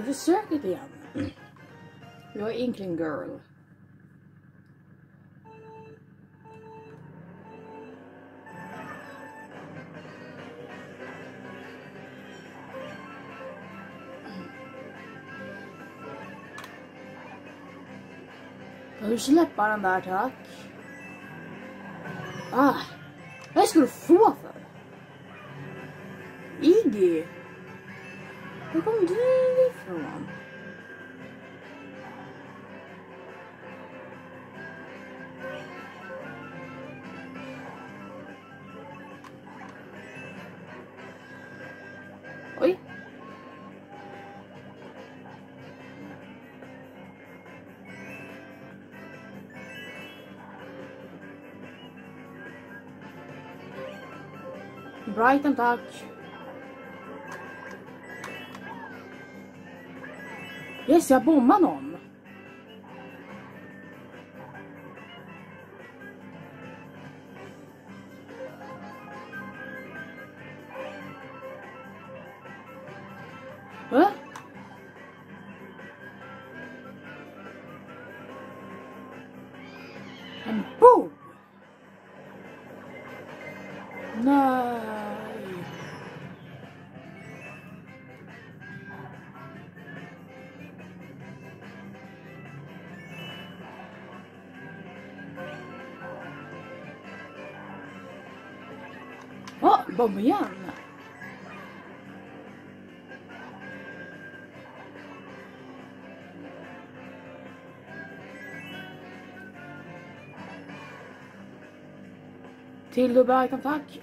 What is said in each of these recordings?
försöket igen. Jag är Inkling Girl. Kan du släppa den där, tack? Vad ska du få för? Iggy! Var kom du ifrån? Oj! Brighton, tack. Yes, jag bommar någon. En bom! Nej. Bomb igen. Till dubbelajkan, tack.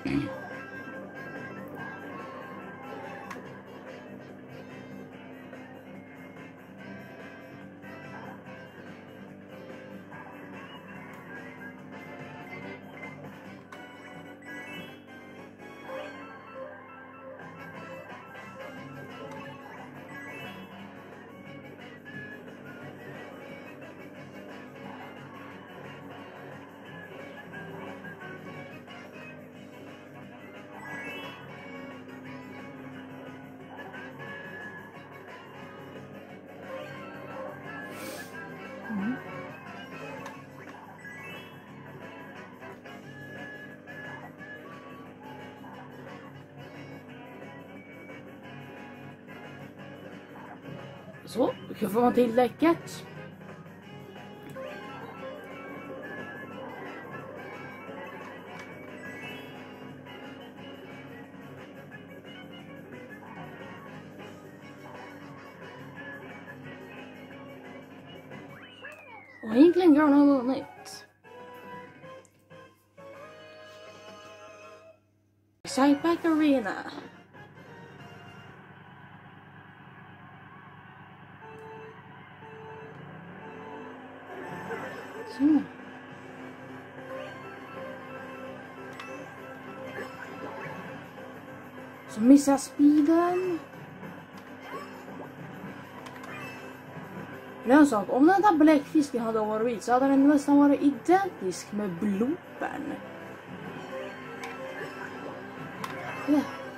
Så, du kan få man till däcket. Och Inkling Girl har vunnit. Sideback Arena. Så. Så missar speeden. Det är en sak, om den där bläckfisken hade varit så hade den nästan varit identisk med bloopern. Ja.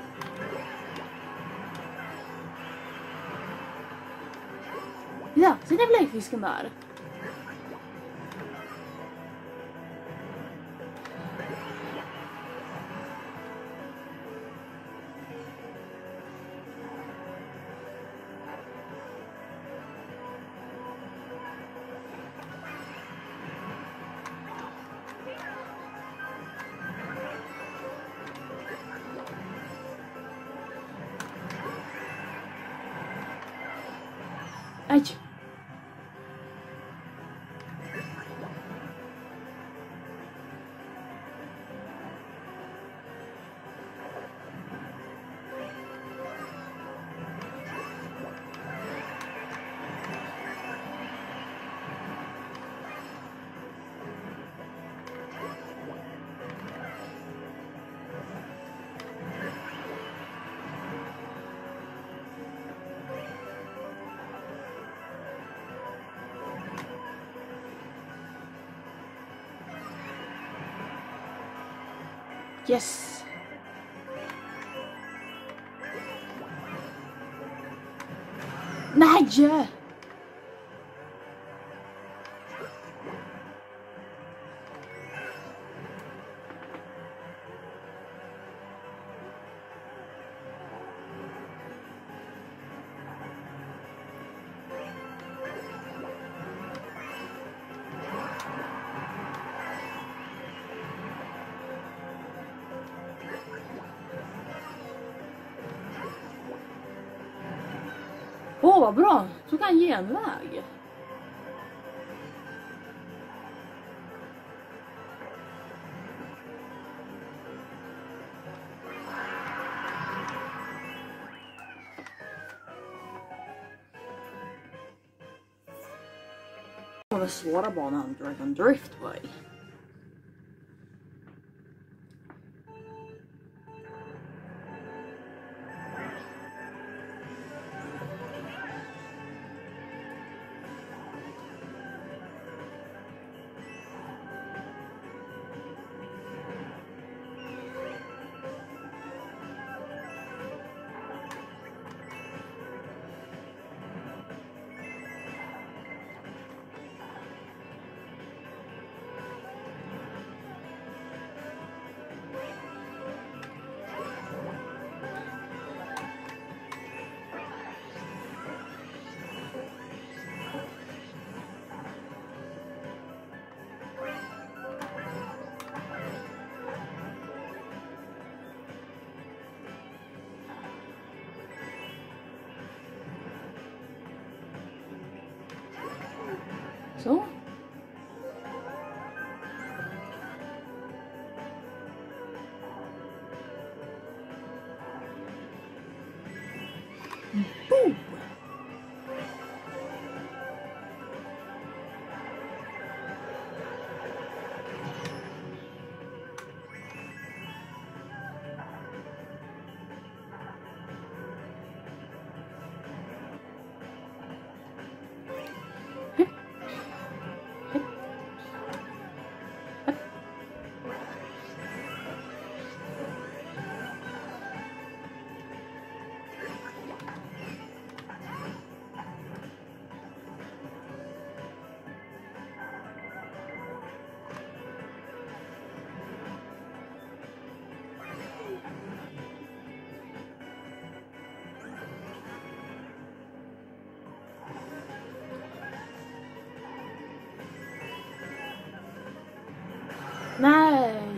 Ja, ser ni bläckfisken där? Aj. Yes. Nej! Åh, vad bra! Så kan genväg. Och den svåra banan, Dragon Driftway. Så. Boom! Nej!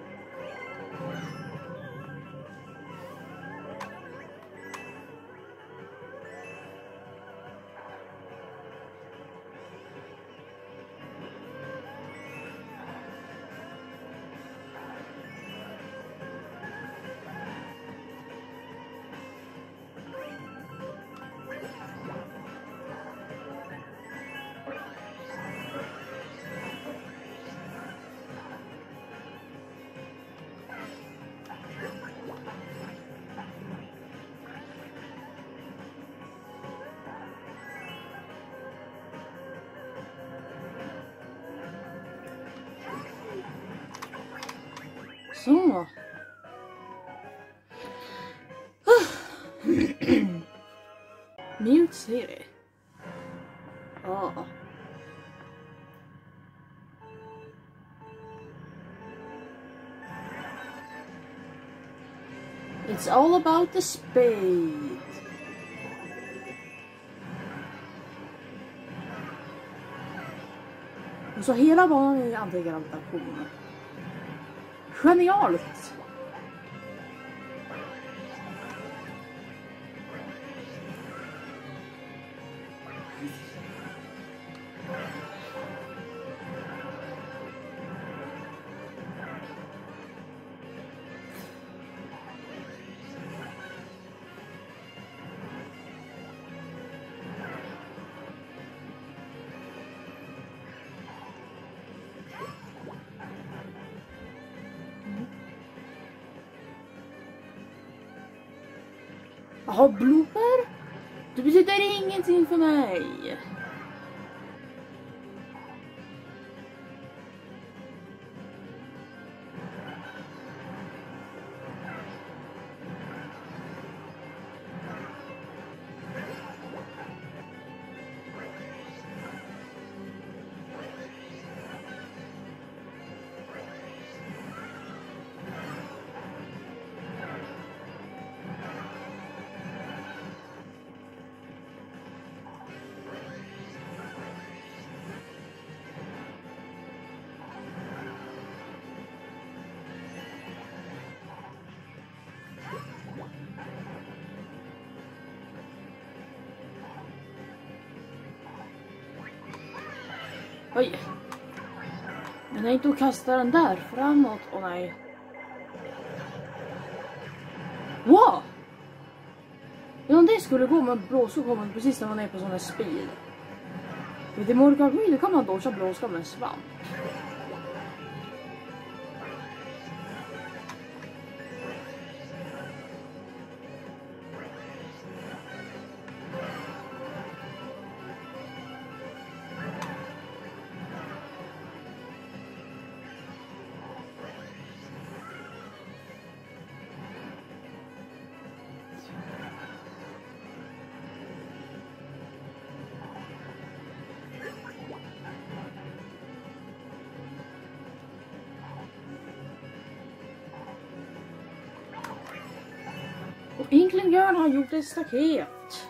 Så. Mute City. Ja. It's all about the speed. Och så hela banan är antigravitation. Genialt! Jaha, blooper? Det betyder ingenting för mig. Oj. Men jag inte att kasta den där framåt. Åh nej. Wow! Ja, om det skulle gå med blå så kommer man precis när man är på sån här speed. Vid i Morgagmy då kan man dodga blåska med en svamp. Och Inkling Girl har gjort ett staket.